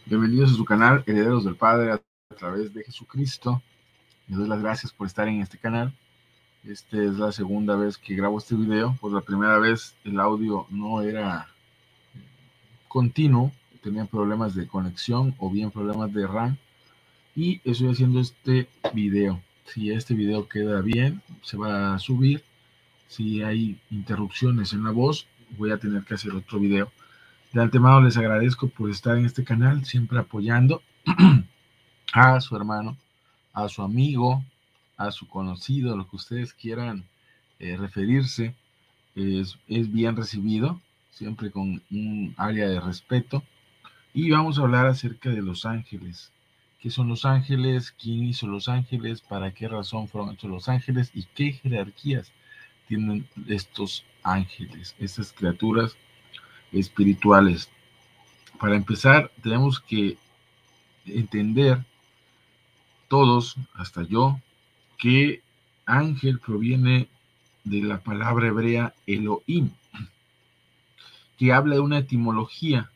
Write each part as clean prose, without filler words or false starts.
Bienvenidos a su canal Herederos del Padre a través de Jesucristo. Les doy las gracias por estar en este canal. Esta es la segunda vez que grabo este video. Por la primera vez el audio no era continuo, tenía problemas de conexión o bien problemas de RAM, y estoy haciendo este video. Si este video queda bien, se va a subir. Si hay interrupciones en la voz, voy a tener que hacer otro video. De antemano les agradezco por estar en este canal, siempre apoyando a su hermano, a su amigo, a su conocido, lo que ustedes quieran referirse. Es bien recibido, siempre con un área de respeto. Y vamos a hablar acerca de los ángeles. ¿Qué son los ángeles? ¿Quién hizo los ángeles? ¿Para qué razón fueron hechos los ángeles? ¿Y qué jerarquías tienen estos ángeles, estas criaturas espirituales? Para empezar, tenemos que entender todos, hasta yo, que ángel proviene de la palabra hebrea Elohim, que habla de una etimología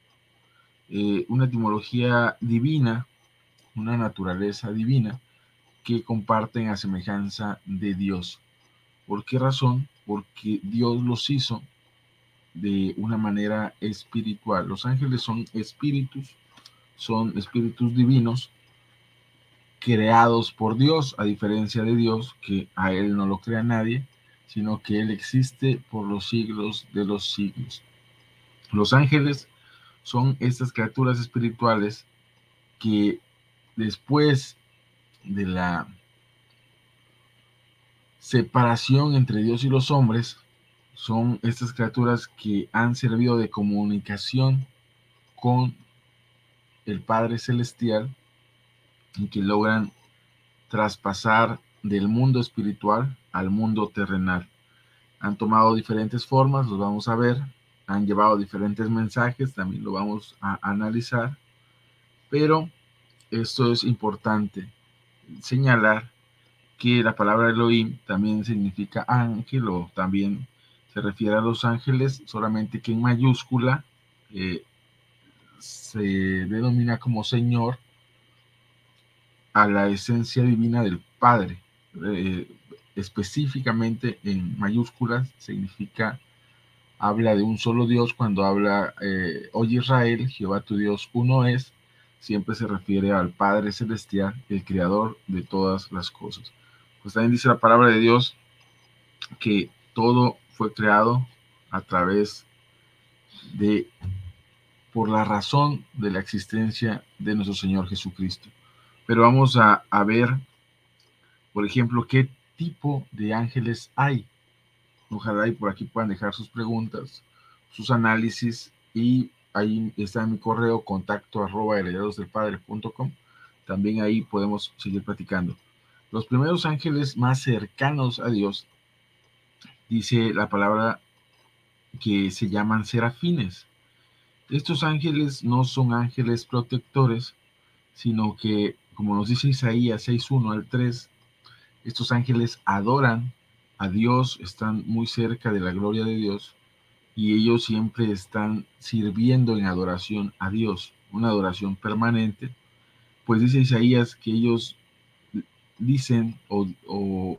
divina, una naturaleza divina que comparten a semejanza de Dios. ¿Por qué razón? Porque Dios los hizo de una manera espiritual. Los ángeles son espíritus divinos creados por Dios, a diferencia de Dios, que a Él no lo crea nadie, sino que Él existe por los siglos de los siglos. Los ángeles son estas criaturas espirituales que después de la separación entre Dios y los hombres, son estas criaturas que han servido de comunicación con el Padre Celestial y que logran traspasar del mundo espiritual al mundo terrenal. Han tomado diferentes formas, los vamos a ver, han llevado diferentes mensajes, también lo vamos a analizar, pero esto es importante señalar que la palabra Elohim también significa ángel, o también se refiere a los ángeles, solamente que en mayúscula se denomina como Señor a la esencia divina del Padre. Específicamente en mayúsculas significa, habla de un solo Dios. Cuando habla, oye Israel, Jehová tu Dios uno es, siempre se refiere al Padre Celestial, el creador de todas las cosas. Pues también dice la palabra de Dios que todo fue creado a través de, por la razón de la existencia de nuestro Señor Jesucristo. Pero vamos a ver, por ejemplo, qué tipo de ángeles hay. Ojalá y por aquí puedan dejar sus preguntas, sus análisis, y ahí está mi correo, contacto@herederosdelpadre.com. También ahí podemos seguir platicando. Los primeros ángeles más cercanos a Dios, dice la palabra que se llaman serafines. Estos ángeles no son ángeles protectores, sino que, como nos dice Isaías 6:1 al 3, estos ángeles adoran a Dios, están muy cerca de la gloria de Dios, y ellos siempre están sirviendo en adoración a Dios, una adoración permanente. Pues dice Isaías que ellos dicen, o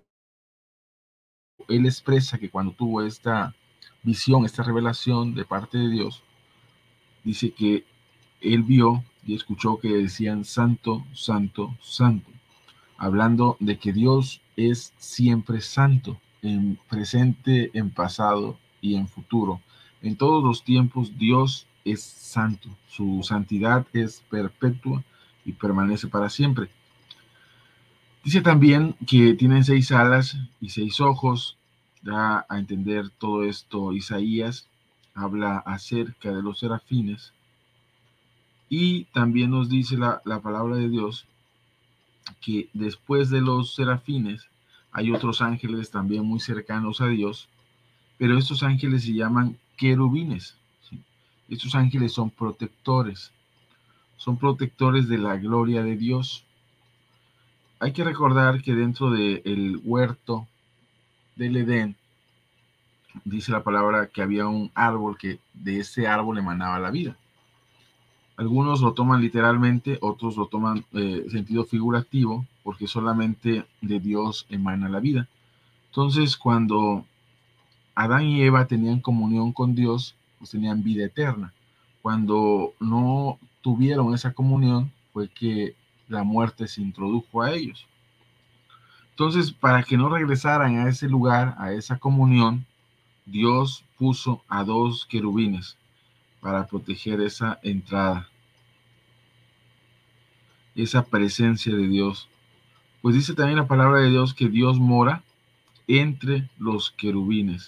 él expresa que cuando tuvo esta visión, esta revelación de parte de Dios, dice que él vio y escuchó que decían santo, santo, santo, hablando de que Dios es siempre santo, en presente, en pasado y en futuro. En todos los tiempos Dios es santo, su santidad es perpetua y permanece para siempre. Dice también que tienen 6 alas y 6 ojos. Da a entender todo esto Isaías, habla acerca de los serafines, y también nos dice la palabra de Dios que después de los serafines hay otros ángeles también muy cercanos a Dios, pero estos ángeles se llaman querubines, ¿sí? Estos ángeles son protectores de la gloria de Dios. Hay que recordar que dentro del huerto del Edén, dice la palabra que había un árbol, que de ese árbol emanaba la vida. Algunos lo toman literalmente, otros lo toman sentido figurativo, porque solamente de Dios emana la vida. Entonces, cuando Adán y Eva tenían comunión con Dios, pues tenían vida eterna. Cuando no tuvieron esa comunión, fue que la muerte se introdujo a ellos. Entonces, para que no regresaran a ese lugar, a esa comunión, Dios puso a dos querubines para proteger esa entrada, esa presencia de Dios. Pues dice también la palabra de Dios que Dios mora entre los querubines.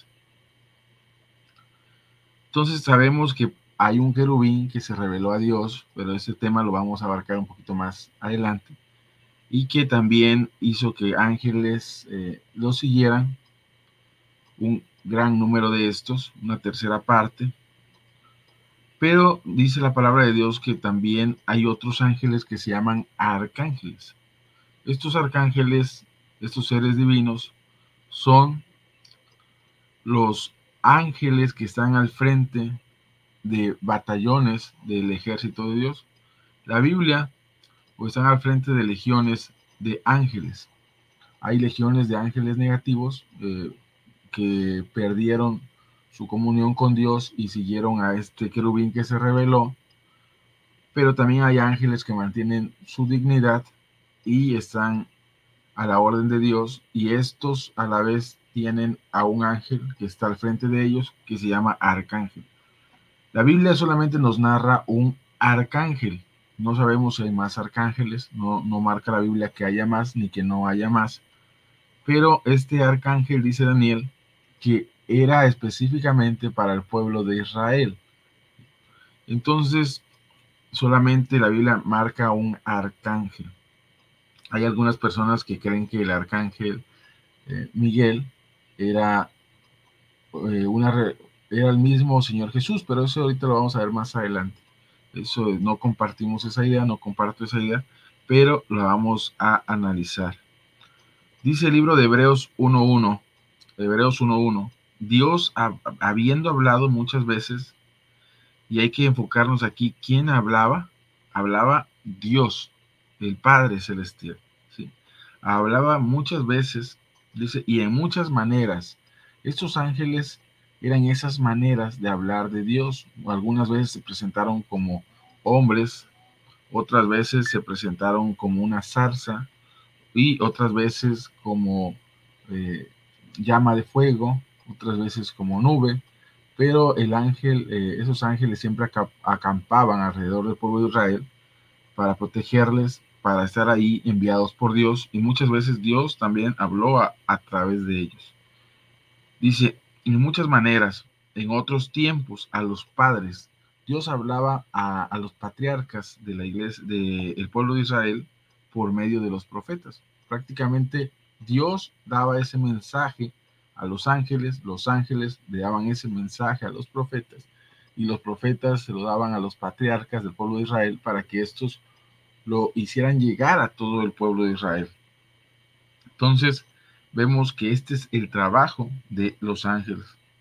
Entonces sabemos que hay un querubín que se reveló a Dios, pero ese tema lo vamos a abarcar un poquito más adelante, y que también hizo que ángeles lo siguieran, un gran número de estos, una tercera parte. Pero dice la palabra de Dios que también hay otros ángeles que se llaman arcángeles. Estos arcángeles, estos seres divinos, son los ángeles que están al frente de batallones del ejército de Dios. La Biblia, pues, están al frente de legiones de ángeles. Hay legiones de ángeles negativos que perdieron su comunión con Dios y siguieron a este querubín que se rebeló, pero también hay ángeles que mantienen su dignidad y están a la orden de Dios, y estos a la vez tienen a un ángel que está al frente de ellos, que se llama arcángel. La Biblia solamente nos narra un arcángel. No sabemos si hay más arcángeles, no marca la Biblia que haya más ni que no haya más. Pero este arcángel, dice Daniel, que era específicamente para el pueblo de Israel. Entonces, solamente la Biblia marca un arcángel. Hay algunas personas que creen que el arcángel Miguel era, era el mismo Señor Jesús, pero eso ahorita lo vamos a ver más adelante. Eso no compartimos esa idea, no comparto esa idea, pero la vamos a analizar. Dice el libro de Hebreos 1.1, Hebreos 1.1, Dios habiendo hablado muchas veces, y hay que enfocarnos aquí, ¿quién hablaba? Hablaba Dios, el Padre Celestial, ¿sí? Hablaba muchas veces, dice, y en muchas maneras. Estos ángeles eran esas maneras de hablar de Dios. Algunas veces se presentaron como hombres, otras veces se presentaron como una zarza, y otras veces como llama de fuego, otras veces como nube, pero el ángel, esos ángeles siempre acampaban alrededor del pueblo de Israel para protegerles, para estar ahí enviados por Dios, y muchas veces Dios también habló a través de ellos. Dice, en muchas maneras, en otros tiempos, a los padres, Dios hablaba a los patriarcas de la iglesia, del pueblo de Israel, por medio de los profetas. Prácticamente Dios daba ese mensaje a los ángeles le daban ese mensaje a los profetas, y los profetas se lo daban a los patriarcas del pueblo de Israel para que estos lo hicieran llegar a todo el pueblo de Israel. Entonces, vemos que este es el trabajo de los ángeles.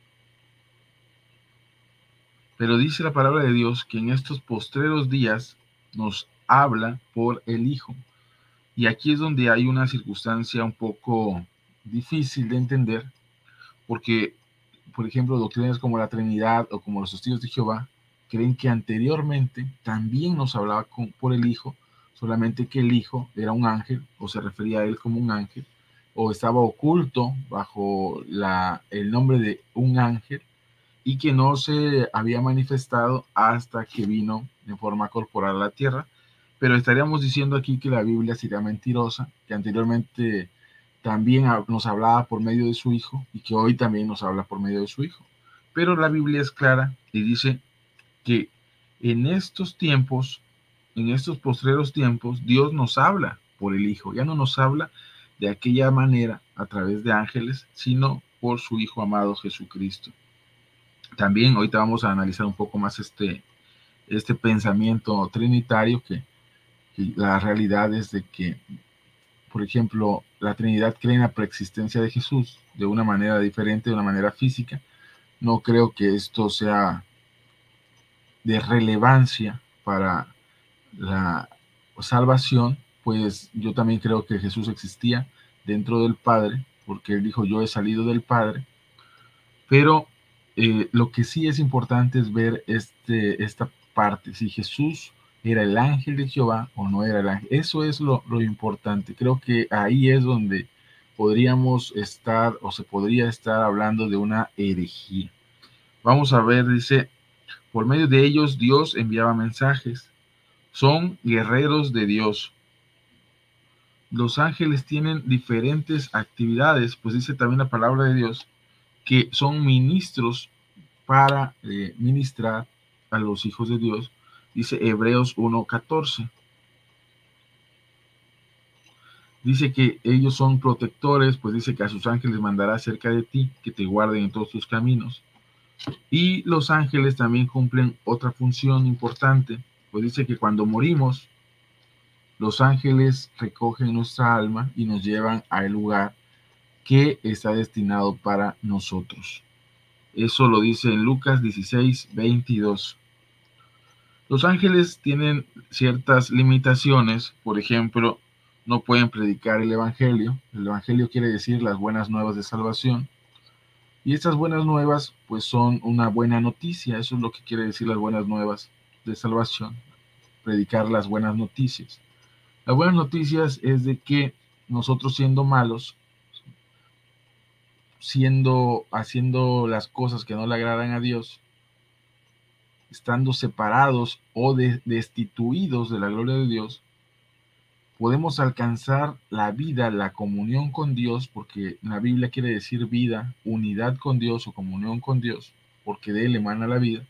Pero dice la palabra de Dios que en estos postreros días nos habla por el Hijo. Y aquí es donde hay una circunstancia un poco difícil de entender, porque, por ejemplo, doctrinas como la Trinidad o como los testigos de Jehová creen que anteriormente también nos hablaba por el Hijo, solamente que el Hijo era un ángel, o se refería a él como un ángel, o estaba oculto bajo el nombre de un ángel, y que no se había manifestado hasta que vino en forma corporal a la tierra. Pero estaríamos diciendo aquí que la Biblia sería mentirosa, que anteriormente también nos hablaba por medio de su Hijo, y que hoy también nos habla por medio de su Hijo. Pero la Biblia es clara y dice que en estos tiempos, en estos postreros tiempos, Dios nos habla por el Hijo. Ya no nos habla de aquella manera a través de ángeles, sino por su Hijo amado Jesucristo. También ahorita vamos a analizar un poco más este pensamiento trinitario, que la realidad es de que, por ejemplo, la Trinidad cree en la preexistencia de Jesús de una manera diferente, de una manera física. No creo que esto sea de relevancia para la salvación, pues yo también creo que Jesús existía dentro del Padre, porque él dijo, yo he salido del Padre, pero lo que sí es importante es ver esta parte, si Jesús era el ángel de Jehová o no era el ángel. Eso es lo importante. Creo que ahí es donde podríamos estar o se podría estar hablando de una herejía. Vamos a ver, dice, por medio de ellos Dios enviaba mensajes. Son guerreros de Dios. Los ángeles tienen diferentes actividades, pues dice también la palabra de Dios que son ministros para ministrar a los hijos de Dios. Dice Hebreos 1:14. Dice que ellos son protectores, pues dice que a sus ángeles mandará cerca de ti, que te guarden en todos tus caminos. Y los ángeles también cumplen otra función importante, pues dice que cuando morimos, los ángeles recogen nuestra alma y nos llevan al lugar que está destinado para nosotros. Eso lo dice en Lucas 16:22. Los ángeles tienen ciertas limitaciones, por ejemplo, no pueden predicar el Evangelio. El Evangelio quiere decir las buenas nuevas de salvación. Y estas buenas nuevas, pues son una buena noticia. Eso es lo que quiere decir las buenas nuevas de salvación. Predicar las buenas noticias. Las buenas noticias es de que nosotros siendo malos, haciendo las cosas que no le agradan a Dios, estando separados o destituidos de la gloria de Dios, podemos alcanzar la vida, la comunión con Dios, porque la Biblia quiere decir vida, unidad con Dios o comunión con Dios, porque de Él emana la vida.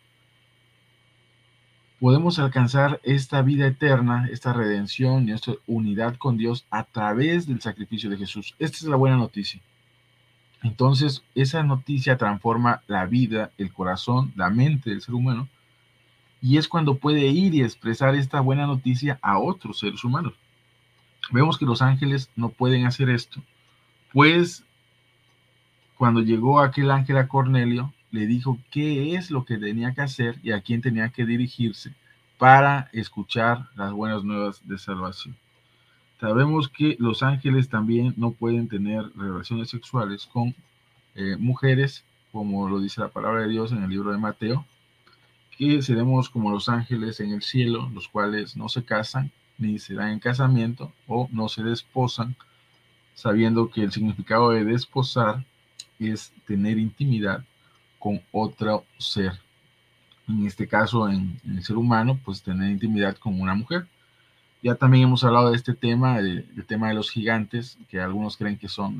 Podemos alcanzar esta vida eterna, esta redención y esta unidad con Dios a través del sacrificio de Jesús. Esta es la buena noticia. Entonces, esa noticia transforma la vida, el corazón, la mente del ser humano, y es cuando puede ir y expresar esta buena noticia a otros seres humanos. Vemos que los ángeles no pueden hacer esto, pues cuando llegó aquel ángel a Cornelio, le dijo qué es lo que tenía que hacer y a quién tenía que dirigirse para escuchar las buenas nuevas de salvación. Sabemos que los ángeles también no pueden tener relaciones sexuales con mujeres, como lo dice la palabra de Dios en el libro de Mateo, que seremos como los ángeles en el cielo, los cuales no se casan, ni se dan en casamiento, o no se desposan, sabiendo que el significado de desposar es tener intimidad con otro ser. En este caso, en el ser humano, pues tener intimidad con una mujer. Ya también hemos hablado de este tema, el tema de los gigantes, que algunos creen que son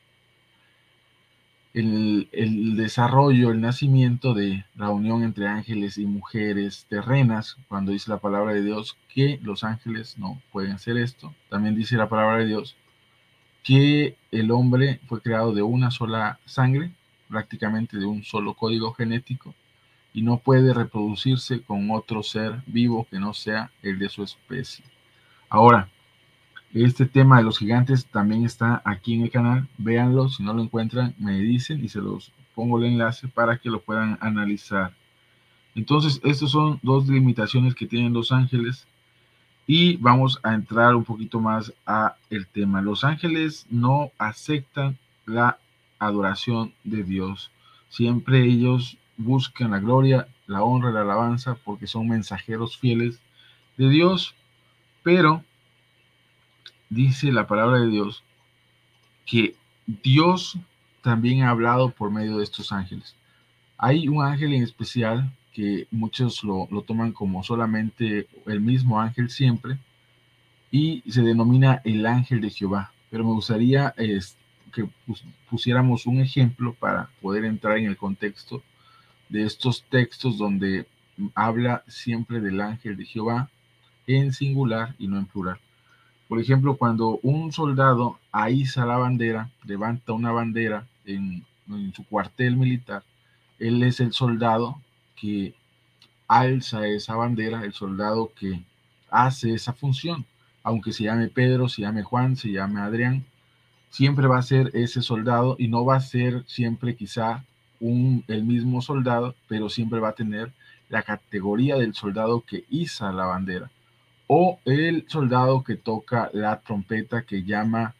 el desarrollo, el nacimiento de la unión entre ángeles y mujeres terrenas, cuando dice la palabra de Dios que los ángeles no pueden hacer esto. También dice la palabra de Dios que el hombre fue creado de una sola sangre, prácticamente de un solo código genético, y no puede reproducirse con otro ser vivo que no sea el de su especie. Ahora, este tema de los gigantes también está aquí en el canal. Véanlo, si no lo encuentran, me dicen y se los pongo el enlace para que lo puedan analizar. Entonces, estas son dos limitaciones que tienen los ángeles y vamos a entrar un poquito más a el tema. Los ángeles no aceptan la adoración de Dios. Siempre ellos buscan la gloria, la honra, la alabanza porque son mensajeros fieles de Dios, pero dice la palabra de Dios que Dios también ha hablado por medio de estos ángeles. Hay un ángel en especial que muchos lo toman como solamente el mismo ángel siempre y se denomina el ángel de Jehová. Pero me gustaría que pusiéramos un ejemplo para poder entrar en el contexto de estos textos donde habla siempre del ángel de Jehová en singular y no en plural. Por ejemplo, cuando un soldado aiza la bandera, levanta una bandera en su cuartel militar, él es el soldado que alza esa bandera, el soldado que hace esa función. Aunque se llame Pedro, se llame Juan, se llame Adrián, siempre va a ser ese soldado y no va a ser siempre quizá el mismo soldado, pero siempre va a tener la categoría del soldado que iza la bandera, o el soldado que toca la trompeta, que llama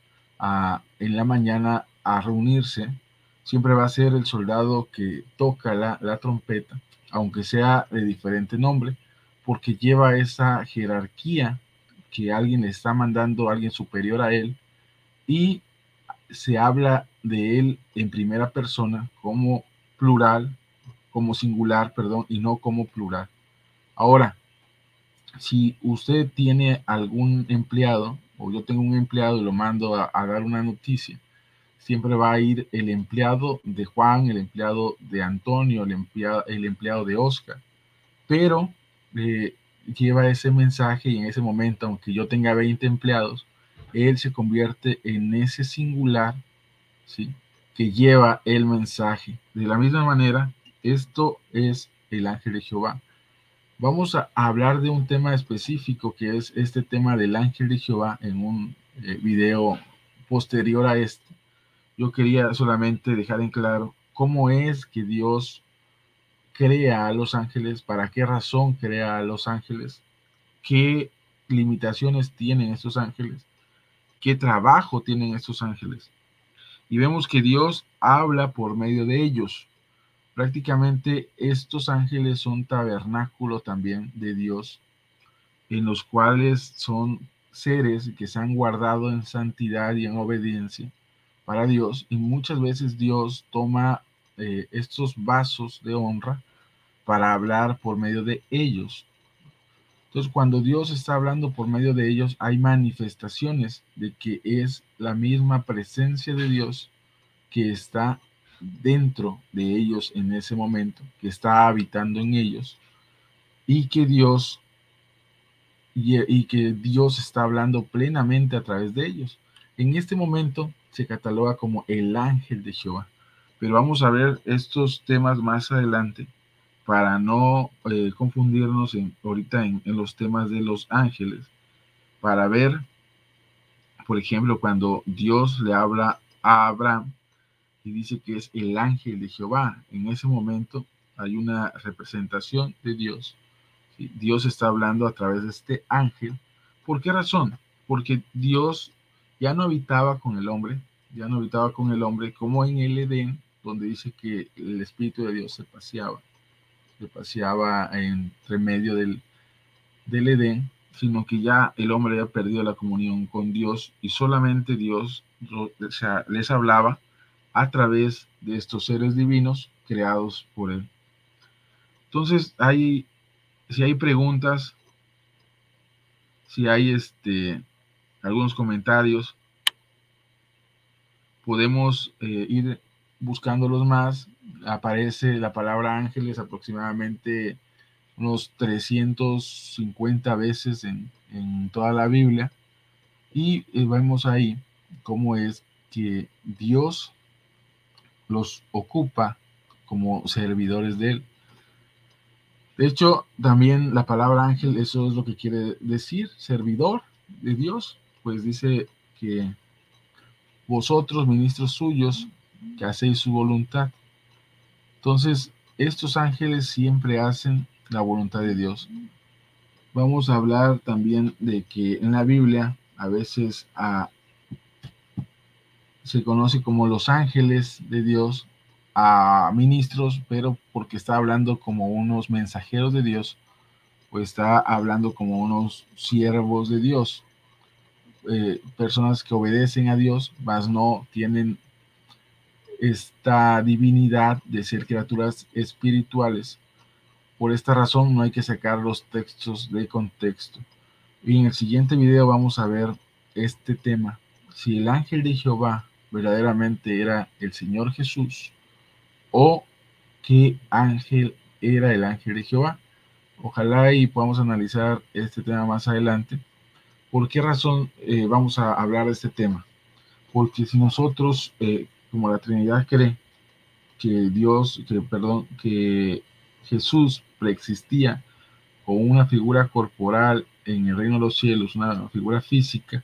en la mañana a reunirse. Siempre va a ser el soldado que toca la trompeta, aunque sea de diferente nombre, porque lleva esa jerarquía que alguien le está mandando, a alguien superior a él, y se habla de él en primera persona como plural, como singular, perdón, y no como plural. Ahora, si usted tiene algún empleado, o yo tengo un empleado y lo mando a dar una noticia, siempre va a ir el empleado de Juan, el empleado de Antonio, el empleado de Oscar, pero lleva ese mensaje, y en ese momento, aunque yo tenga 20 empleados, él se convierte en ese singular, ¿sí?, que lleva el mensaje. De la misma manera, esto es el ángel de Jehová. Vamos a hablar de un tema específico, que es este tema del ángel de Jehová, en un video posterior a este. Yo quería solamente dejar en claro cómo es que Dios crea a los ángeles, para qué razón crea a los ángeles, qué limitaciones tienen estos ángeles, qué trabajo tienen estos ángeles. Y vemos que Dios habla por medio de ellos. Prácticamente estos ángeles son tabernáculo también de Dios, en los cuales son seres que se han guardado en santidad y en obediencia para Dios, y muchas veces Dios toma estos vasos de honra para hablar por medio de ellos. Entonces, cuando Dios está hablando por medio de ellos, hay manifestaciones de que es la misma presencia de Dios que está dentro de ellos en ese momento, que está habitando en ellos, y que Dios está hablando plenamente a través de ellos. En este momento se cataloga como el ángel de Jehová, pero vamos a ver estos temas más adelante para no confundirnos ahorita en los temas de los ángeles, para ver, por ejemplo, cuando Dios le habla a Abraham y dice que es el ángel de Jehová. En ese momento hay una representación de Dios. ¿Sí? Dios está hablando a través de este ángel. ¿Por qué razón? Porque Dios ya no habitaba con el hombre, como en el Edén, donde dice que el Espíritu de Dios se paseaba entre medio del Edén, sino que ya el hombre había perdido la comunión con Dios, y solamente Dios, o sea, les hablaba a través de estos seres divinos creados por él. Entonces, si hay preguntas, si hay algunos comentarios, podemos ir buscándolos más. Aparece la palabra ángeles aproximadamente unos 350 veces en toda la Biblia, y vemos ahí cómo es que Dios los ocupa como servidores de él. De hecho, también la palabra ángel, eso es lo que quiere decir, servidor de Dios, pues dice que vosotros, ministros suyos, que hacéis su voluntad. Entonces, estos ángeles siempre hacen la voluntad de Dios. Vamos a hablar también de que en la Biblia a veces se conoce como los ángeles de Dios a ministros, pero porque está hablando como unos mensajeros de Dios, o está hablando como unos siervos de Dios, personas que obedecen a Dios, mas no tienen esta divinidad de ser criaturas espirituales. Por esta razón no hay que sacar los textos de contexto. Y en el siguiente video vamos a ver este tema: si el ángel de Jehová verdaderamente era el Señor Jesús, o qué ángel era el ángel de Jehová. Ojalá y podamos analizar este tema más adelante. ¿Por qué razón vamos a hablar de este tema? Porque si nosotros, como la Trinidad cree que Jesús preexistía con una figura corporal en el reino de los cielos, una figura física,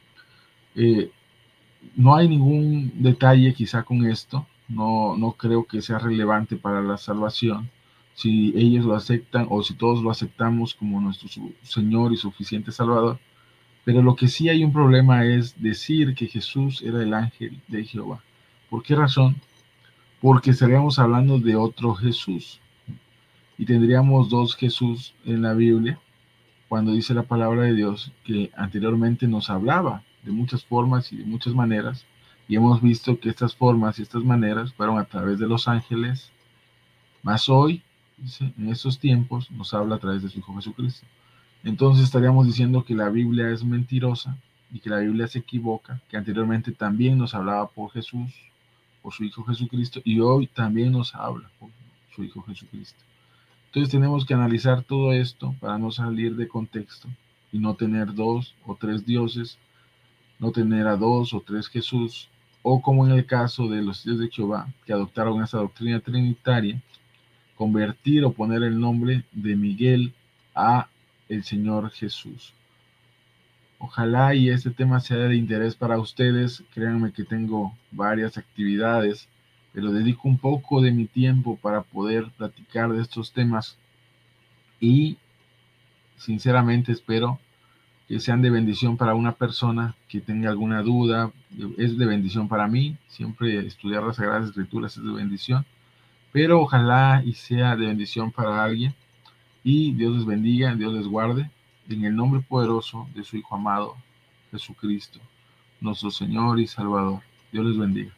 no hay ningún detalle quizá con esto, no creo que sea relevante para la salvación, si ellos lo aceptan o si todos lo aceptamos como nuestro Señor y suficiente Salvador. Pero lo que sí hay un problema es decir que Jesús era el ángel de Jehová. ¿Por qué razón? Porque estaríamos hablando de otro Jesús y tendríamos dos Jesús en la Biblia cuando dice la palabra de Dios que anteriormente nos hablaba de muchas formas y de muchas maneras, y hemos visto que estas formas y estas maneras fueron a través de los ángeles, más hoy, dice, en estos tiempos, nos habla a través de su Hijo Jesucristo. Entonces estaríamos diciendo que la Biblia es mentirosa y que la Biblia se equivoca, que anteriormente también nos hablaba por Jesús, por su Hijo Jesucristo, y hoy también nos habla por su Hijo Jesucristo. Entonces tenemos que analizar todo esto para no salir de contexto y no tener dos o tres dioses, no tener a dos o tres Jesús, o como en el caso de los hijos de Jehová, que adoptaron esa doctrina trinitaria, convertir o poner el nombre de Miguel a el Señor Jesús. Ojalá y este tema sea de interés para ustedes. Créanme que tengo varias actividades, pero dedico un poco de mi tiempo para poder platicar de estos temas y sinceramente espero que sean de bendición para una persona que tenga alguna duda. Es de bendición para mí, siempre estudiar las Sagradas Escrituras es de bendición, pero ojalá y sea de bendición para alguien. Y Dios les bendiga, Dios les guarde, en el nombre poderoso de su Hijo amado, Jesucristo, nuestro Señor y Salvador. Dios les bendiga.